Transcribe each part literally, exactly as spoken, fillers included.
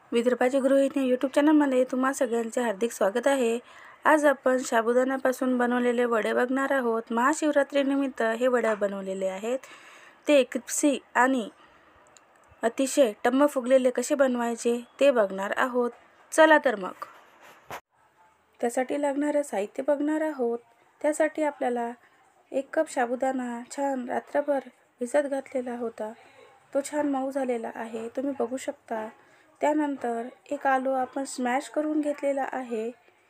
विदर्भाची गृहिणी यूट्यूब चॅनलमध्ये तुम्हा सगळ्यांचे हार्दिक स्वागत आहे। आज आपण साबुदाण्यापासून बनवलेले वडे बघणार आहोत। महाशिवरात्रीनिमित्त हे वडे बनवलेले आहेत। ते क्रिस्पी आणि अतिशय टम्म फुगलेले कसे बनवायचे ते बघणार आहोत। चला तर मग त्यासाठी लागणारे साहित्य बघणार आहोत। त्यासाठी आपल्याला एक कप साबुदाणा छान रात्रभर भिजत घातलेला होता। तो छान मऊ झालेला आहे, तुम्ही बघू शकता। त्यानंतर एक आलू आपण स्मॅश करून घेतलेला आहे।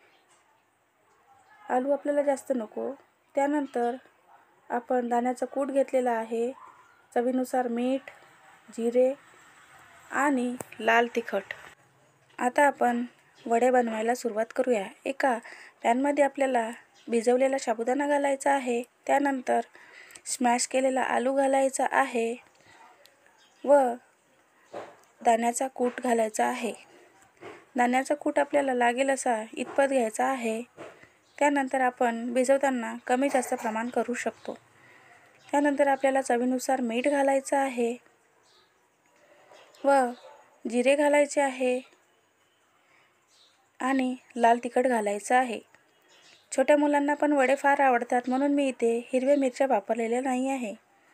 आलू आपल्याला जास्त नको। त्यानंतर आपण दाण्याचा कूट घेतलेला आहे, चवीनुसार मीठ, जिरे आणि लाल तिखट। आता आपण वडे बनवायला सुरुवात करूया। एका पॅन मध्ये आपल्याला भिजवलेला साबुदाणा घालायचा आहे। त्यानंतर स्मॅश केलेला आलू घालायचा आहे व दाण्याचा कूट घालायचा आहे। दाण्याचा कूट आपल्याला लागेल असा इतपत घ्यायचा आहे। त्यानंतर आपण भिजवताना कमी जास्त प्रमाण करू शकतो। त्यानंतर आपल्याला चवीनुसार मीठ घालायचं आहे व जिरे घालायचे आहे आणि लाल तिखट घालायचं आहे। छोट्या मुलांना पण वडे फार आवडतात, म्हणून मी इथे हिरव्या मिरच्या वापरलेल्या नाही आहे।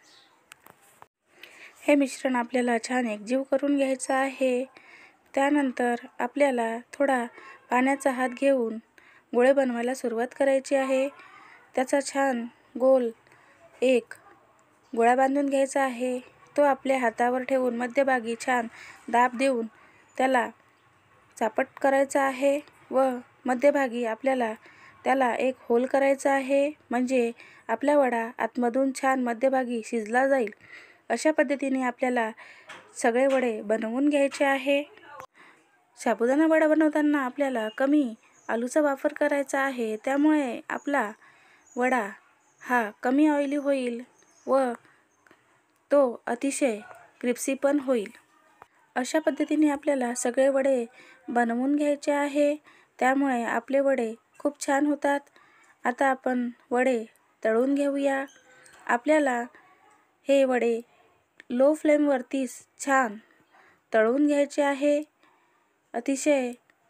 हे मिश्रण आपल्याला छान एकजीव करून घ्यायचं आहे। त्यानंतर आपल्याला थोडा पाण्याचा हात घेऊन गोळे बनवायला सुरुवात करायची आहे। त्याचा छान गोल एक गोळा बांधून घ्यायचा आहे। तो आपल्या हातावर ठेवून मध्यभागी छान दाब देऊन त्याला चापट करायचा आहे व मध्यभागी आपल्याला त्याला एक होल करायचा आहे, म्हणजे आपला वडा आतमधून छान मध्यभागी शिजला जाईल। अशा पद्धतीने आपल्याला सगळे वडे बनवून घ्यायचे आहे। साबुदाणा वडा बनवताना आपल्याला कमी आलूचा वापर करायचा आहे, त्यामुळे आपला वडा हा कमी ऑइली होईल व तो अतिशय क्रिस्पी पण होईल। अशा पद्धतीने आपल्याला सगळे वडे बनवून घ्यायचे आहे, त्यामुळे आपले वडे खूप छान होतात। आता आपण वडे तळून घेऊया। आपल्याला हे वडे लो फ्लेम वरती छान तळून घ्यायचे आहे। अतिशय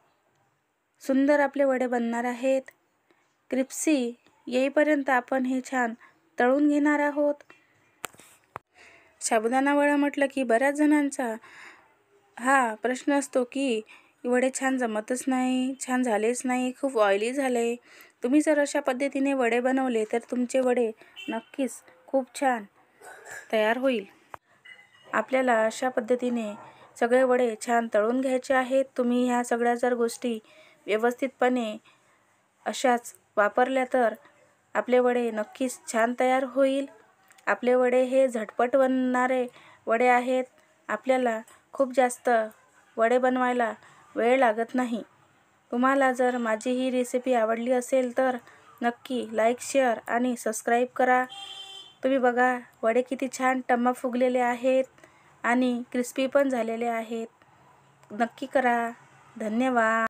सुंदर आपले वडे बनणार आहेत। क्रिस्पी येईपर्यंत आपण हे छान तळून घेणार आहोत। साबुदाणा वडा म्हटलं की बऱ्याच जणांचा हा प्रश्न असतो की वडे छान जमतच नाही, छान झालेच नाही, खूप ऑइली झाले। तुम्ही जर अशा पद्धतीने वडे बनवले तर तुमचे वडे नक्कीच खूप छान तयार होईल। आपल्याला अशा पद्धतीने सगळे वडे छान तळून घ्यायचे आहेत। तुम्ही ह्या सगळ्या जर गोष्टी व्यवस्थितपणे अशाच वापरल्या तर आपले वडे नक्कीच छान तयार होईल। आपले वडे हे झटपट बनणारे वडे आहेत। आपल्याला खूप जास्त वडे बनवायला वेळ लागत नाही। तुम्हाला जर माझी ही रेसिपी आवडली असेल तर नक्की लाईक, शेअर आणि सबस्क्राईब करा। तुम्ही बघा वडे किती छान टम्म फुगलेले आहेत आणि क्रिस्पी पण झालेले आहेत। नक्की करा। धन्यवाद।